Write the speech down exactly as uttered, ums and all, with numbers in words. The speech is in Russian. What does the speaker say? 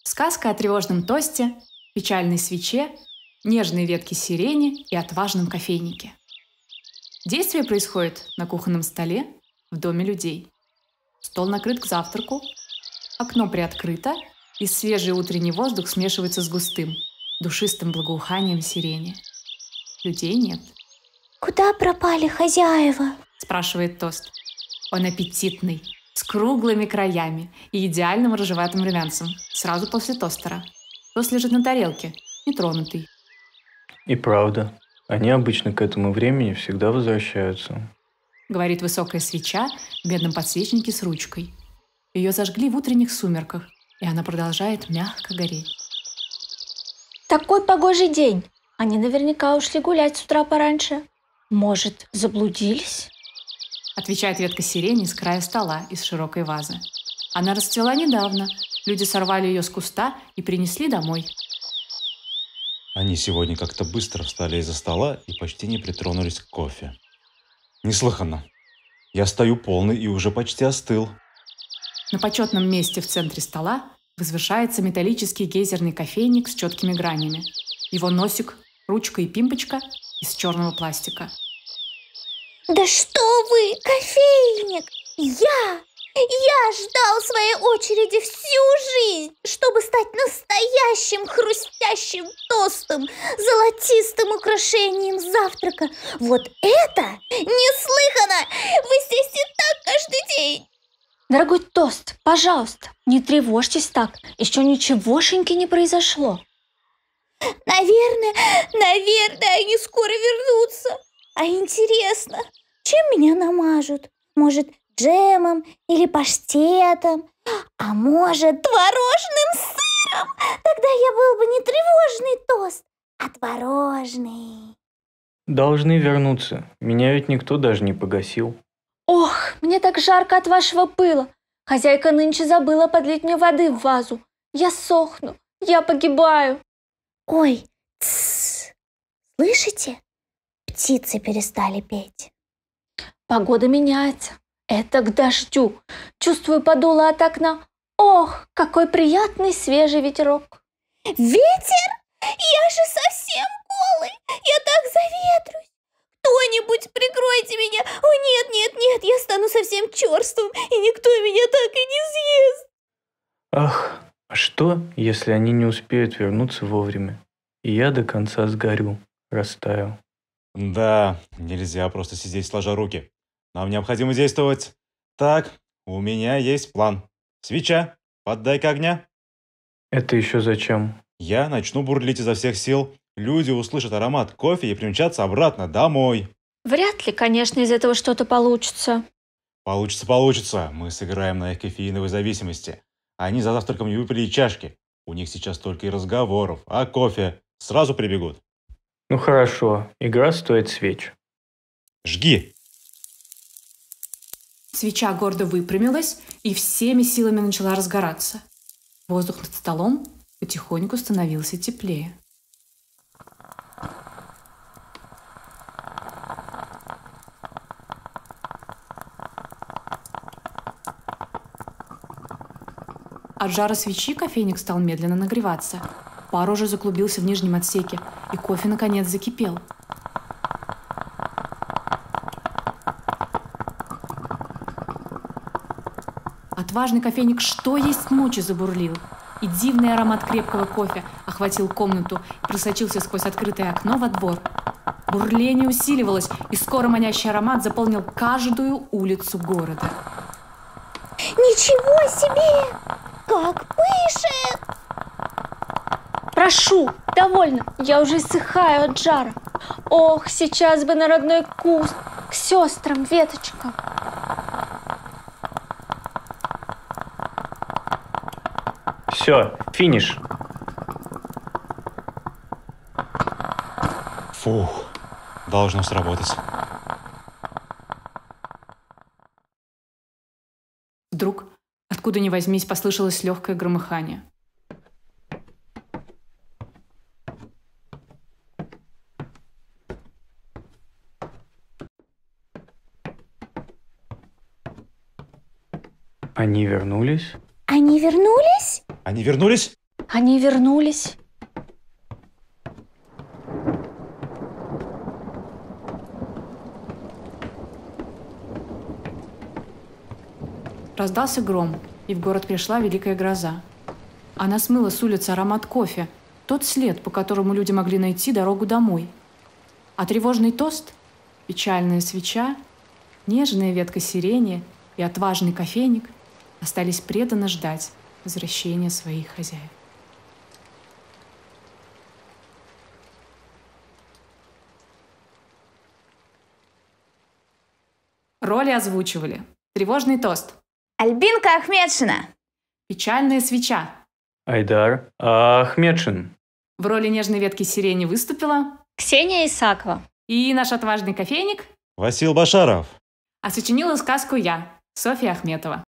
Сказка о тревожном тосте, печальной свече, нежной ветке сирени и отважном кофейнике. Действие происходит на кухонном столе в доме людей. Стол накрыт к завтраку, окно приоткрыто, и свежий утренний воздух смешивается с густым, душистым благоуханием сирени. Людей нет. «Куда пропали хозяева?» – спрашивает тост. Он аппетитный, с круглыми краями и идеальным рыжеватым румянцем, сразу после тостера. Тост лежит на тарелке, нетронутый. И правда, они обычно к этому времени всегда возвращаются. Говорит высокая свеча в медном подсвечнике с ручкой. Ее зажгли в утренних сумерках, и она продолжает мягко гореть. Такой погожий день. Они наверняка ушли гулять с утра пораньше. Может, заблудились? Отвечает ветка сирени с края стола из широкой вазы. Она расцвела недавно. Люди сорвали ее с куста и принесли домой. Они сегодня как-то быстро встали из-за стола и почти не притронулись к кофе. Неслыханно. Я стою полный и уже почти остыл. На почетном месте в центре стола возвышается металлический гейзерный кофейник с четкими гранями. Его носик, ручка и пимпочка из черного пластика. Да что вы, кофейник! Я! Я ждал своей очереди всю жизнь, чтобы стать настоящим хрустящим тостом, золотистым украшением завтрака. Вот это неслыханно! Вы здесь и так каждый день! Дорогой тост, пожалуйста, не тревожьтесь так. Еще ничегошеньки не произошло. Наверное, наверное, они скоро вернутся. А интересно, чем меня намажут? Может, джемом или паштетом? А может, творожным сыром? Тогда я был бы не тревожный тост, а творожный. Должны вернуться. Меня ведь никто даже не погасил. Ох, мне так жарко от вашего пыла. Хозяйка нынче забыла подлить мне воды в вазу. Я сохну, я погибаю. Ой, тссс, слышите? Птицы перестали петь. Погода меняется. Это к дождю. Чувствую подуло от окна. Ох, какой приятный свежий ветерок. Ветер? Я же совсем голый. Я так заветрюсь. Кто-нибудь прикройте меня. О, нет, нет, нет, я стану совсем черствым, и никто меня так и не съест. Ах, а что, если они не успеют вернуться вовремя, и я до конца сгорю, растаю? Да, нельзя просто сидеть сложа руки. Нам необходимо действовать. Так, у меня есть план. Свеча, поддай-ка огня. Это еще зачем? Я начну бурлить изо всех сил. Люди услышат аромат кофе и примчатся обратно домой. Вряд ли, конечно, из этого что-то получится. Получится, получится. Мы сыграем на их кофеиновой зависимости. Они за завтраком не выпили и чашки. У них сейчас только и разговоров. А кофе сразу прибегут. Ну хорошо, игра стоит свеч. Жги. Свеча гордо выпрямилась и всеми силами начала разгораться. Воздух над столом потихоньку становился теплее. От жара свечи кофейник стал медленно нагреваться. Пар уже заклубился в нижнем отсеке, и кофе наконец закипел. Отважный кофейник что есть мочи забурлил, и дивный аромат крепкого кофе охватил комнату и просочился сквозь открытое окно во двор. Бурление усиливалось, и скоро манящий аромат заполнил каждую улицу города. Ничего себе! Как пышет! Прошу, довольно, я уже иссыхаю от жара. Ох, сейчас бы на родной куст, к сестрам, веточкам. Все, финиш. Фух, должно сработать. Вдруг, откуда ни возьмись, послышалось легкое громыхание. Они вернулись? Они вернулись? Они вернулись? Они вернулись. Раздался гром, и в город пришла великая гроза. Она смыла с улицы аромат кофе, тот след, по которому люди могли найти дорогу домой. А тревожный тост, печальная свеча, нежная ветка сирени и отважный кофейник остались преданно ждать возвращения своих хозяев. Роли озвучивали: тревожный тост, Альбинка Ахмедшина. печальная свеча. Айдар Ахмедшин. В роли нежной ветки сирени выступила Ксения Исакова. и наш отважный кофейник, Васил Башаров. а сочинила сказку я, Софья Ахметова.